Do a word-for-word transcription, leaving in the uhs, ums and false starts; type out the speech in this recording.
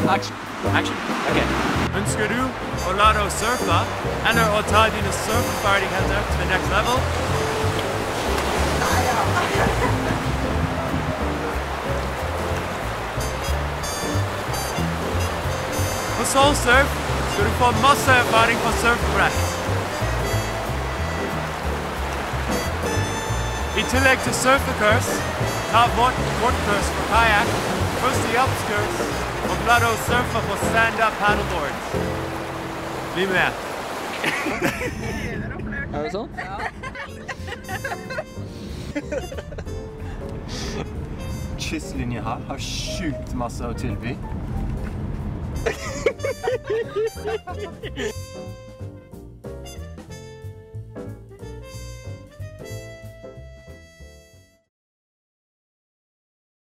Action. Action. Okay. Ønsker du å lære å surfe, eller å ta dine surfeferdigheter til the next level? På Solsurf skal du få masse erfaring på surfbrett. I tillegg til surfekurs, ta vårt kortkurs for kajakk, førstehjelpskurs og lære å surfe på stand-up paddleboard. Bli med. Er det sånn? Ja. Kystlinje her har sjukt masse å tilby.